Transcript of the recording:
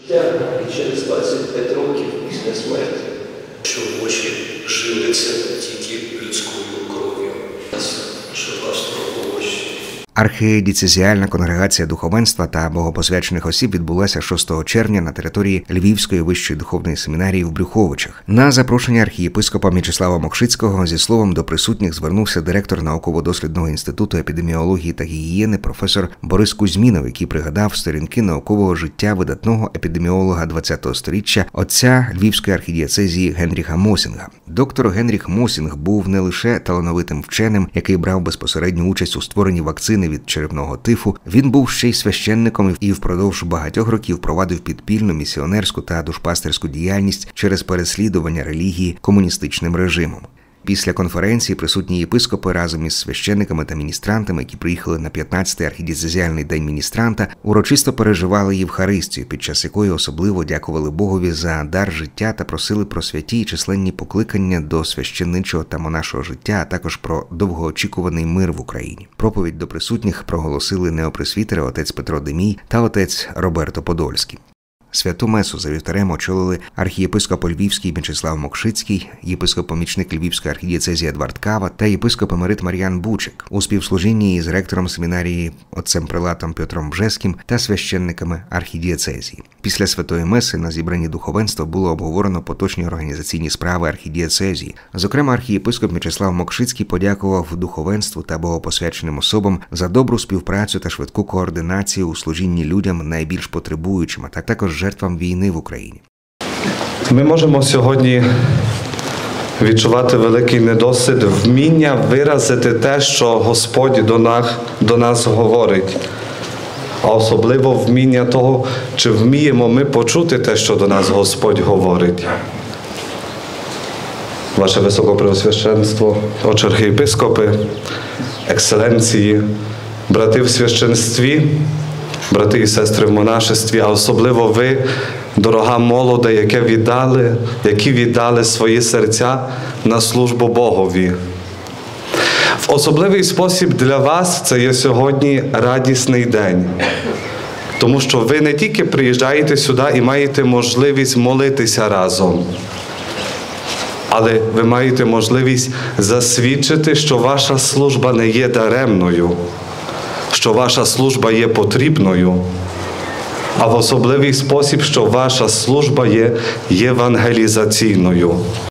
І через 25 років після смерті, що очі живляться тільки людською кров'ю. Архідіцезіальна конгрегація духовенства та богопосвячених осіб відбулася 6 червня на території Львівської вищої духовної семінарії в Брюховичах. На запрошення архієпископа Мічеслава Мокшицького зі словом до присутніх звернувся директор науково-дослідного інституту епідеміології та гігієни професор Борис Кузьмінов, який пригадав сторінки наукового життя видатного епідеміолога ХХ століття, отця Львівської архідієцезії Генріха Мосінга. Доктор Генріх Мосінг був не лише талановитим вченим, який брав безпосередню участь у створенні вакцини від черепного тифу, він був ще й священником і впродовж багатьох років провадив підпільну місіонерську та душпастерську діяльність через переслідування релігії комуністичним режимом. Після конференції присутні єпископи разом із священниками та міністрантами, які приїхали на 15-й архідієцезіальний день міністранта, урочисто переживали Євхаристію, під час якої особливо дякували Богові за дар життя та просили про святі і численні покликання до священничого та монашого життя, а також про довгоочікуваний мир в Україні. Проповідь до присутніх проголосили неопресвітери отець Петро Демій та отець Роберто Подольський. Святу месу за вівтарем очолили архієпископ Львівський Мічеслав Мокшицький, єпископ-помічник Львівської архідієцезії Едвард Кава та єпископ емерит Мар'ян Бучик у співслужінні із ректором семінарії отцем-прилатом Петром Бжеським та священниками архідієцезії. Після святої меси на зібранні духовенства було обговорено поточні організаційні справи архідієцезії. Зокрема, архієпископ Мічеслав Мокшицький подякував духовенству та богопосвяченим особам за добру співпрацю та швидку координацію у служінні людям найбільш потребуючим, а також жертвам війни в Україні. Ми можемо сьогодні відчувати великий недосвід вміння виразити те, що Господь до нас говорить. А особливо вміння того, чи вміємо ми почути те, що до нас Господь говорить. Ваше Високопреосвященство, отче архієпископи, екселенції, брати в священстві, брати і сестри в монашестві, а особливо ви, дорога молоде, які віддали свої серця на службу Богові. В особливий спосіб для вас це є сьогодні радісний день, тому що ви не тільки приїжджаєте сюди і маєте можливість молитися разом, але ви маєте можливість засвідчити, що ваша служба не є даремною, що ваша служба є потрібною, а в особливий спосіб, що ваша служба є євангелізаційною.